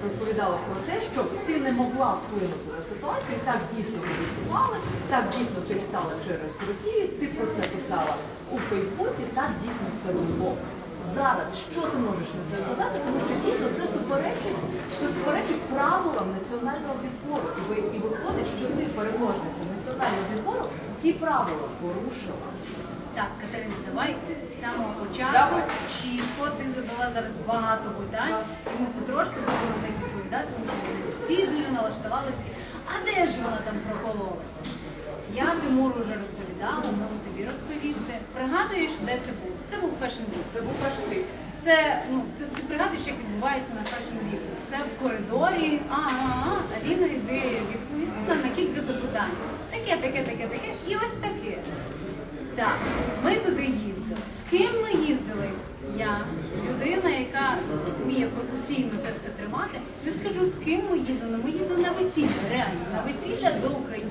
розповідала про те, що ти не могла вплинути на ситуацію, і так дійсно ви виступали, так дійсно ти літала через Росію, ти про це писала у Фейсбуці, так дійсно це було. Зараз, що ти можеш на це сказати, тому що дійсно це суперечить правилам національного відбору. І виходить, що ти, переможниця національного відбору, ці правила порушила. Так, Катерина, давай з самого початку чітко, ти задала зараз багато питань, і ми потрошки будемо на них відповідати, тому що всі дуже налаштувалися. А де ж вона там прокололася? Я Тимуру вже розповідала, можу тобі розповісти. Пригадуєш, де це був? Це був Fashion Week. Це був Fashion Week. Це, ти пригадуєш, як відбувається на Fashion Week. Все в коридорі, Аліна йде відповісти на кілька запитань. Таке, і ось таке. Так, ми туди їздили. З ким ми їздили? Я, людина, яка вміє професійно це все тримати. Не скажу, з ким ми їздили. Ми їздили на весілля, реально, на весілля до України.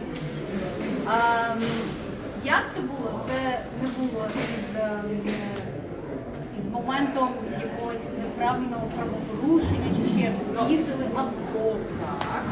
Як це було? Це не було із моментом якогось неправильного правопорушення чи ще щось. Ми їздили автобусом.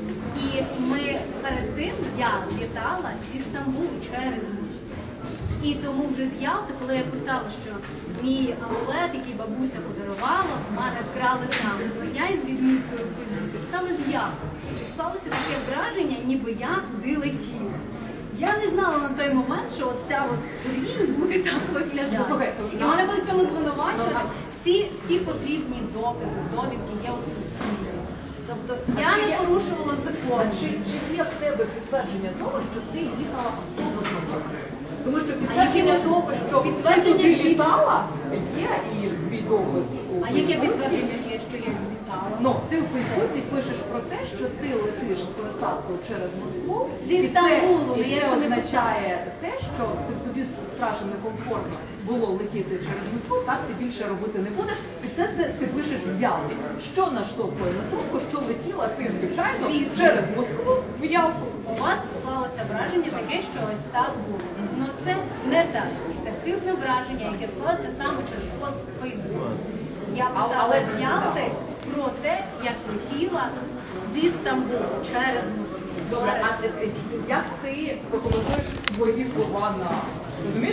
І ми перед тим, я літала зі Стамбулу через Москву. І тому вже з Ялти, коли я писала, що мій амулет, який бабуся подарувала, в мене вкрали там, то я із відміткою в Фейсбуці писала з Ялти. І склалося таке враження, ніби я туди летіла. Я не знала на той момент, що оця от хрінь буде так виглядати. І мене будуть цьому звинувачувати. Всі потрібні докази, довідки є у суспільстві. Тобто я не порушувала закон. Чи є в тебе підтвердження того, що ти їхала автобусом? Тому що підтвердження того, що ти туди літала, є і твій допис у Фейсбуці. А яке підтвердження є, що я літала? Ну, ти у Фейсбуці пишеш про те, що ти летиш з пересадкою через Москву. Зі Стамбулу. І це означає те, що тобі страшно некомфортно було летіти через Москву, так ти більше робити не будеш. І це ти пишеш в Ялті. Що наштовхує на думку, що летіла ти, звичайно, через Москву в Ялту? У вас склалося враження таке, що ось так було. Ну це не так. Це хибне враження, яке склалося саме через пост у Фейсбук. Я писала з Ялти про те, як летіла зі Стамбулу через Москву. Добре, а як ти прокоментуєш твої слова на... Розумієш,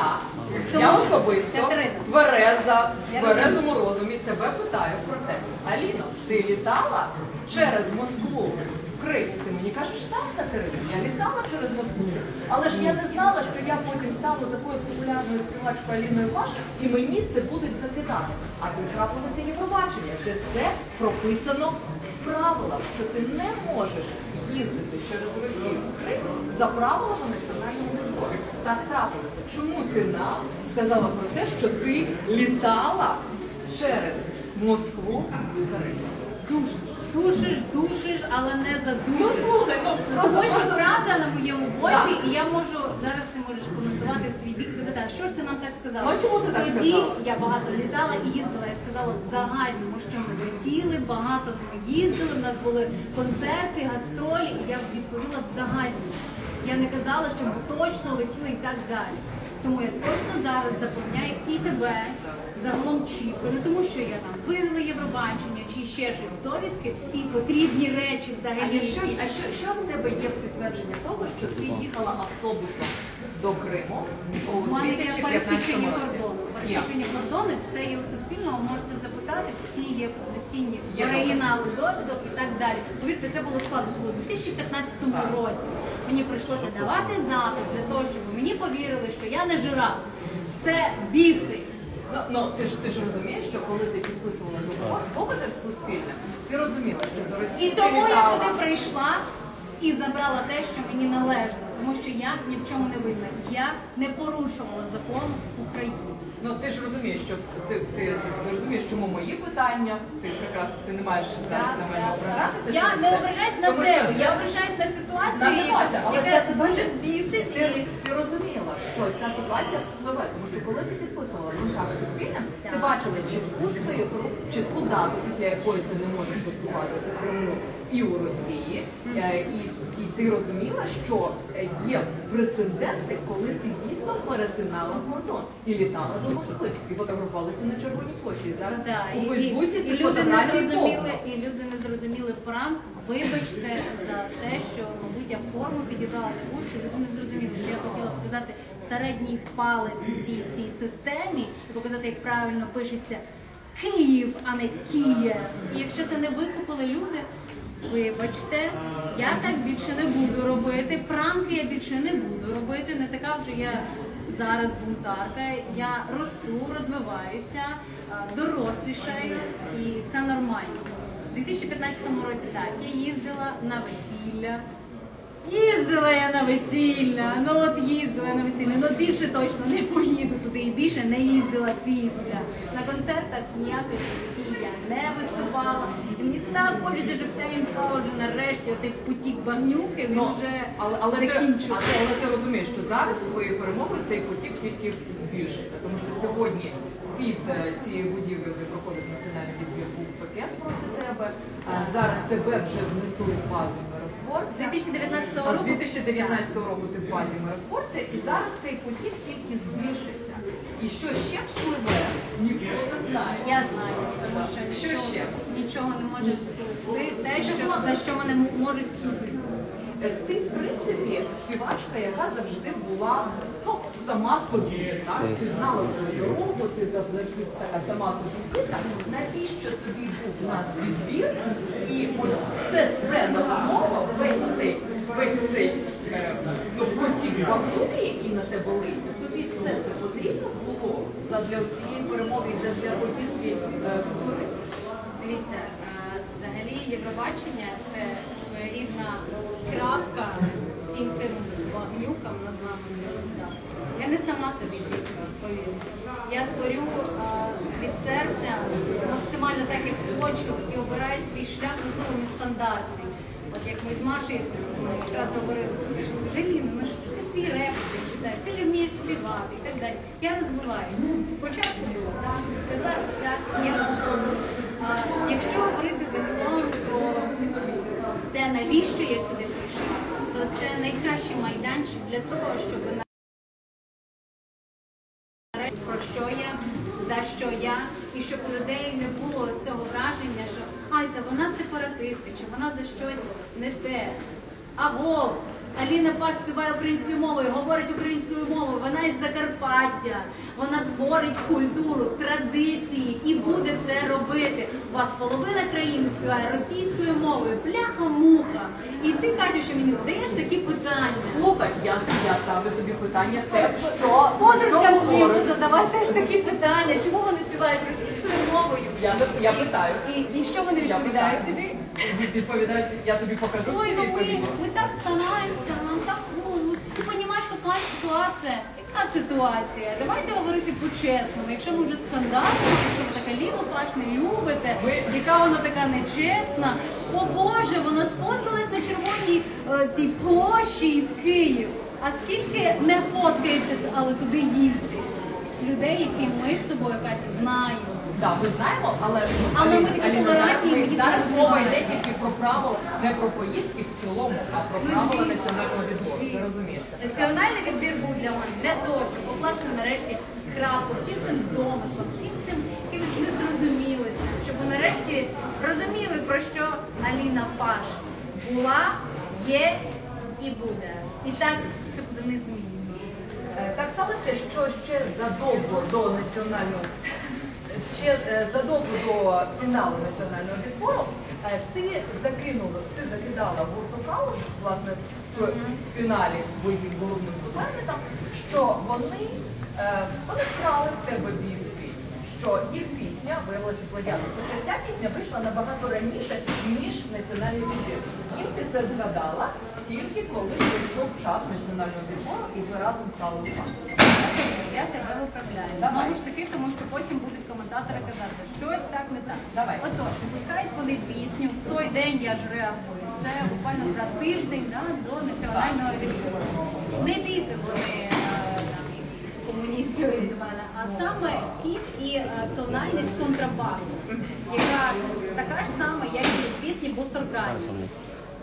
я особисто, твереза, в тверезому розумі тебе питаю про те. Аліно, ти літала через Москву в Крим? Ти мені кажеш, так, Катерина, я літала через Москву. Але ж я не знала, що я потім стану такою популярною співачкою Аліною Паш, і мені це будуть закидати. А ти трапилося Євробачення, де це прописано в правилах, що ти не можеш їздити через Росію в Крим за правилами національного відбору. Так трапилося. Чому ти нам сказала про те, що ти літала через Москву в Крим? Душиш, але не задушиш. Ну слухай, Тому що правда на моєму боці, і я можу, зараз ти можеш коментувати в свій бік, казати, а що ж ти нам так сказала? Ну, чому ти так Тоді сказала? я багато літала і їздила, я сказала в загальному, що ми летіли, багато ми їздили, в нас були концерти, гастролі, і я відповіла в загальному. Я не казала, що ми точно летіли і так далі. Тому я точно зараз запевняю і тебе, загалом чітко, не тому, що я там виграла Євробачення чи ще щось, довідки, всі потрібні речі взагалі. А що в тебе є в підтвердження того, що ти їхала автобусом до Криму у У мене є 2015 пересічення році? кордону. Пересічення кордону, все є у Суспільному, можете запитати, всі є повноцінні оригінали довідок і так далі. Повірте, це було складно, це було у 2015 році. Мені прийшлося давати запит для того, щоб мені повірили, що я не жираф. Це бісить. Ну, ти ж розумієш, що коли ти підписувала договір з Суспільним, ти розуміла, що до Росії І тому ти я літала. сюди прийшла і забрала те, що мені належало. Тому що я ні в чому не винна. Я не порушувала закон України. Ну, ти ж розумієш, що ти розумієш, чому мої питання, ти прекрасно, ти не маєш зараз на мене ображатися. Я не ображаюсь на тебе, я ображаюсь на ситуацію, яка це дуже бісить. Ти розуміла, що ця ситуація вспливе, тому що коли ти підписувала контракт з Суспільним, ти бачила чітку цифру, чітку дату, після якої ти не можеш виступати у Криму і у Росії, і ти розуміла, що є прецеденти, коли ти дійсно перетинала кордон і літала до Москви, і фотографувалася на Червоній площі. І зараз у Фейсбуці ці фотографії повно. І люди не зрозуміли пранк. Вибачте за те, що, мабуть, я форму підібрала таку, що люди не зрозуміли, що я хотіла показати середній палець всій цій системі і показати, як правильно пишеться Київ, а не Київ. І якщо це не викупили люди, вибачте, я так більше не буду робити, пранки я більше не буду робити, не така вже я зараз бунтарка, я росту, розвиваюся, дорослішаю, і це нормально. У 2015 році так, я їздила на весілля. Їздила я на весілля, їздила на весілля, більше точно не поїду туди і більше не їздила після. На концертах ніяких весіль я не виступала. І мені так хочеться, щоб ця інфа вже нарешті, оцей потік багнюки, він вже закінчився. Але ти розумієш, що зараз твоєю перемогою цей потік тільки збільшиться, тому що сьогодні під цією будівлею, де проходить національний відбір, був пакет проти тебе. Зараз тебе вже внесли в базу миротворця. З 2019 року? З 2019 року ти в базі миротворця, і зараз цей потік тільки збільшиться. І що ще вспливе, ніхто не знає. Я знаю, тому що нічого не може сплести те, за що мене можуть судити. Ти, в принципі, співачка, яка завжди була сама собі. Так? Ти знала свою дорогу, ти завжди сама собі звідка. Навіщо тобі був нацвідбір? І ось все це навколо, весь цей потік багнюки, який на тебе литься, тобі все це потрібно було задля цієї перемоги і задля поїздки в тури? Дивіться, взагалі Євробачення – це своєрідна крапка всім цим багнюкам, назвемо це ось так. Я не сама собі повірю. Я творю від серця максимально так, як хочу, і обираю свій шлях, можливо, нестандартний. От як ми з Машею якраз говорили, Жаліна, ну що ти свій реп читаєш, ти ж вмієш співати і так далі. Я розвиваюся. Спочатку було так, тепер ось так, я розповідаю. Якщо говорити загалом про те, навіщо я сюди прийшла, то це найкращий майданчик для того, щоб про що я, за що я, і щоб у людей не було з цього враження, що ай, та вона сепаратистка, чи вона за щось не те. Аго, Аліна Паш співає українською мовою, говорить українською мовою, вона із Закарпаття, вона творить культуру, традиції і буде це робити. У вас половина країни співає російською мовою, бляха-муха. І ти, Катюша, мені задаєш такі питання. Слухай, я ставлю тобі питання те, що... Подружкам своїм задавай теж такі питання. Чому вони співають російською мовою? Я питаю. І що вони відповідають тобі? Відповідають, я тобі покажу всі відповіді. Мы так стараемся, нам так, ты понимаешь, какая ситуация? Яка ситуація? Давайте говорити по-чесному. Якщо ми вже скандалимо, якщо ви така Аліну Паш не любите, яка вона така нечесна, о Боже, вона сфоткалась на червоній цій площі із Києва. А скільки не фоткається, але туди їздить? Людей, які ми з тобою, Катя, знаємо. Так, ми знаємо, але зараз мова йде тільки про правила, не про поїздки в цілому, а про правила національного відбору. Ти розумієш? Національний відбір був для того, щоб покласти нарешті крапку всім цим домислам, всім цим якимось незрозумілостям, щоб ви нарешті розуміли, про що Аліна Паш була, є і буде. І так це буде незмінно. Так сталося, що ще задовго до національного, задовго до фіналу національного відбору ти закидала гурту Калуш, власне, в фіналі боїв головним суперникам, що вони вкрали в тебе бій з пісню, що їх пісня виявилася плагіатом. Хоча ця пісня вийшла набагато раніше, ніж національний відбір. Їм ти це згадала тільки коли прийшов час національного відбору і ви разом стали учасниками. Я тебе виправляю. Знову ж таки, тому що потім будуть коментатори казати, щось так не так. Давай. Отож, випускають вони пісню, в той день я ж реагую. Це буквально за тиждень до національного відбору. Не біти вони з комуністів до мене, а саме хід і тональність контрабасу, яка така ж сама, як і в пісні Бусургані.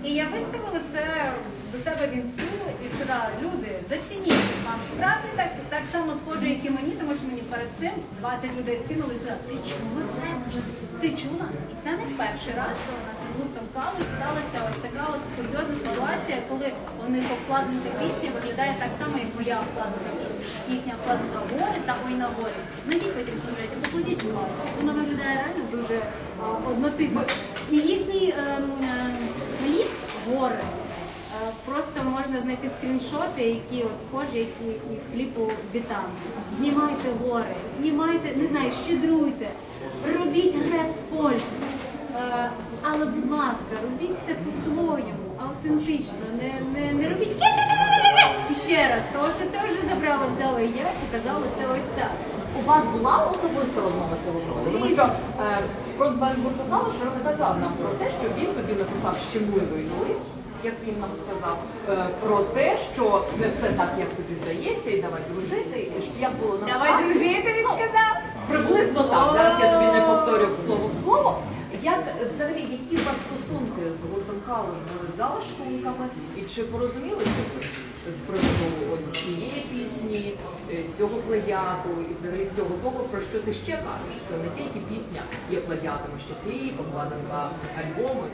І я виставила це до себе в інсту і сказала, люди, зацініть, вам справді так само схоже, як і мені, тому що мені перед цим 20 людей скинули і сказали, ти чула це? Ти чула? І це не перший раз у нас із гуртом Калуш сталася ось така от курйозна ситуація, коли у них обкладинка пісня виглядає так само, як моя обкладинка пісня. Їхня обкладинка гори та ой на горі. Знайдіть потім в сюжеті, покладіть, будь ласка. Воно виглядає реально дуже однотипно. І їхній кліп гори. Просто можна знайти скріншоти, які от схожі, які із кліпу Бітам. Знімайте гори, знімайте, не знаю, щедруйте, робіть реп-фольк. Але, будь ласка, робіть це по-своєму, автентично, не робіть і ще раз, тому що це вже забрало, взяли я і показала це ось так. У вас була особиста розмова з цього приводу? Тому що фронтмен гурту Калуш розказав нам про те, що він тобі написав щемливий лист, як він нам сказав, про те, що не все так, як тобі здається, і давай дружити, і як було насправді. Давай дружити, він сказав. Приблизно так. Зараз я тобі не повторю слово в слово. Як взагалі, які у вас стосунки з гуртом Калуш були з залишками, і чи порозумілися ви з приводу ось цієї пісні, цього плагіату і взагалі всього того, про що ти ще кажеш? Що не тільки пісня є плагіатом, а ще кліп, обкладинка альбому.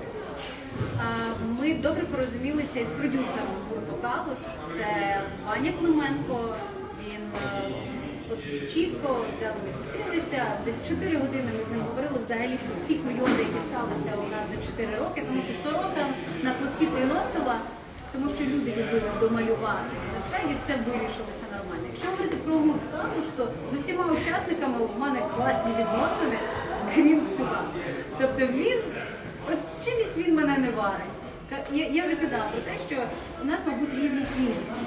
Ми добре порозумілися із продюсером гурту Калуш. Це Ваня Клименко. Він от чітко взяли, ми зустрілися. Десь 4 години ми з ним говорили взагалі про всі курйози, які сталися у нас за 4 роки, тому що сорока на хвості приносила, тому що люди любили домалювати. Насправді все вирішилося нормально. Якщо говорити про гурт Калуш, то з усіма учасниками в мене класні відносини, крім Псюка. Тобто він, от чимось він мене не варить. Я вже казала про те, що у нас, мабуть, різні цінності.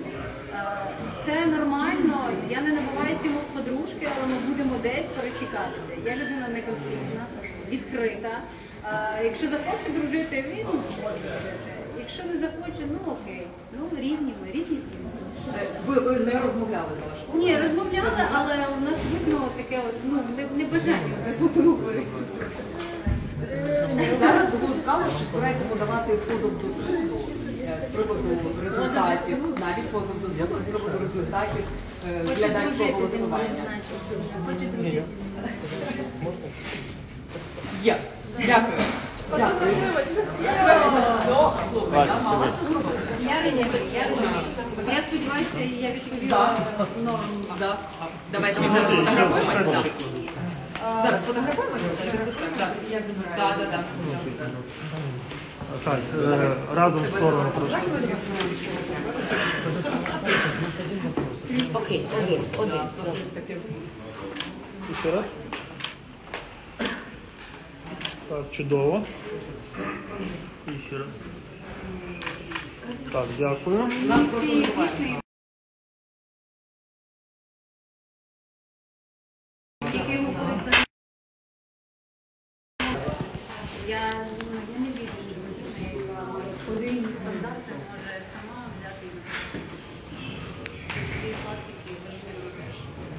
Це нормально, я не набиваюся йому в подружки, але ми будемо десь пересікатися. Я людина не конфліктна, відкрита. Якщо захоче дружити, він зможе дружити. Якщо не захоче, ну окей. Ну різні ми, різні цінності. Ви не розмовляли з вашим? Ні, розмовляли, але у нас видно таке от, ну, небажання з одного говорити. Зараз гурт Калуш збирається подавати позов до суду з приводу результатів, навіть позов до суду з приводу результатів глядацького голосування. Хоче дружити. Є. Дякую. Дякую. Слухай, я мала це зробити. Я розумію. Я сподіваюся, я відповіла норму. Давайте ми зараз фотографуємося. Зараз фотографуємося? Так. Так, разом в сторону трошки. Окей, один. І ще раз. Так, чудово. І ще раз. Так, дякую. Нас просто Цієї буває. пісні, який говорить за я не вірю, що людина, яка подвійні стандарти, може сама взяти і написати. Такий факт, який важливий теж.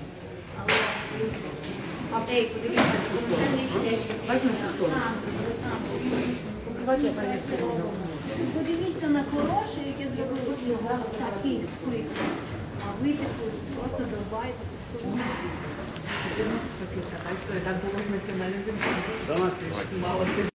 Але ей, подивіться, коментарний шлях. Подивіться на хороше, яке зробив такий список. А ви типу просто довбаєтеся в тому. Так було з національним відбором. Мало